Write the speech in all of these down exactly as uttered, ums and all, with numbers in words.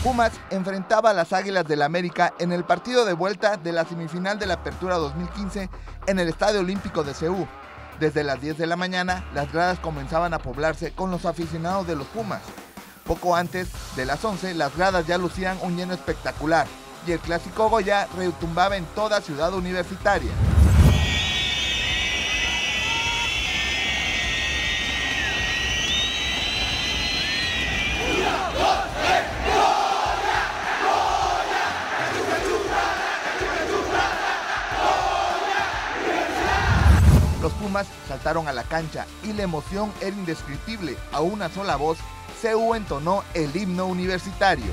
Pumas enfrentaba a las Águilas del América en el partido de vuelta de la semifinal de la Apertura dos mil quince en el Estadio Olímpico de Seúl. Desde las diez de la mañana, las gradas comenzaban a poblarse con los aficionados de los Pumas. Poco antes de las once, las gradas ya lucían un lleno espectacular y el clásico Goya retumbaba en toda Ciudad Universitaria. Los Pumas saltaron a la cancha y la emoción era indescriptible. A una sola voz, C U entonó el himno universitario.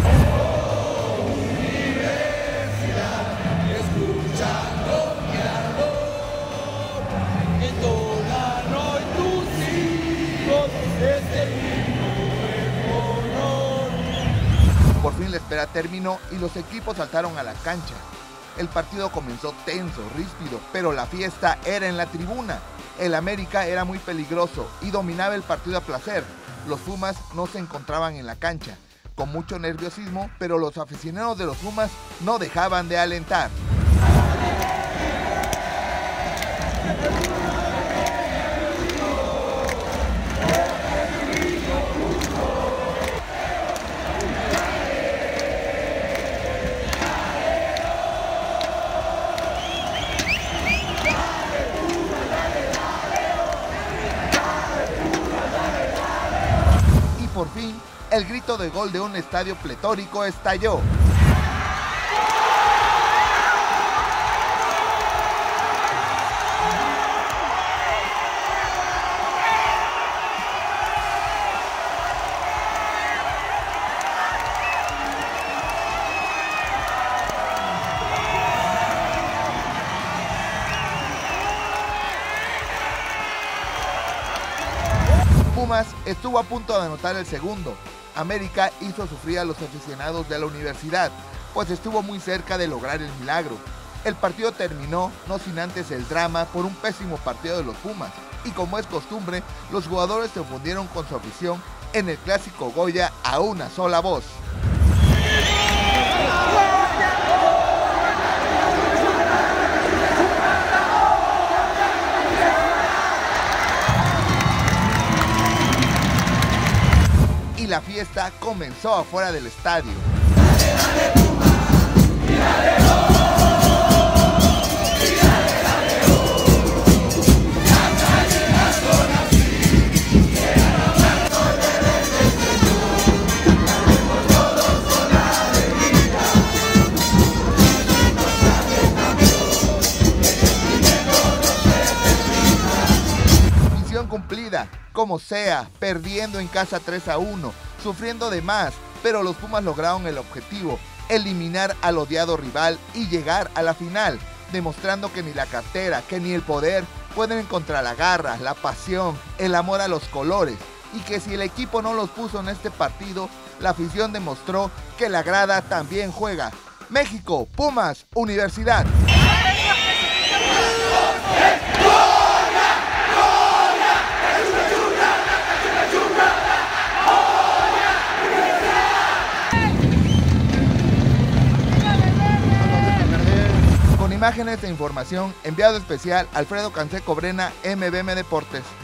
Por fin la espera terminó y los equipos saltaron a la cancha. El partido comenzó tenso, ríspido, pero la fiesta era en la tribuna. El América era muy peligroso y dominaba el partido a placer. Los Pumas no se encontraban en la cancha, con mucho nerviosismo, pero los aficionados de los Pumas no dejaban de alentar. Por fin, el grito de gol de un estadio pletórico estalló. Pumas estuvo a punto de anotar el segundo. América hizo sufrir a los aficionados de la universidad, pues estuvo muy cerca de lograr el milagro. El partido terminó no sin antes el drama por un pésimo partido de los Pumas, y como es costumbre, los jugadores se fundieron con su afición en el clásico Goya a una sola voz. Y la fiesta comenzó afuera del estadio. Misión cumplida, como sea, perdiendo en casa tres a uno, sufriendo de más, pero los Pumas lograron el objetivo, eliminar al odiado rival y llegar a la final, demostrando que ni la cartera, que ni el poder pueden encontrar la garra, la pasión, el amor a los colores, y que si el equipo no los puso en este partido, la afición demostró que la grada también juega. México, Pumas, Universidad. Imágenes e información, enviado especial Alfredo Canseco Brena, M B M Deportes.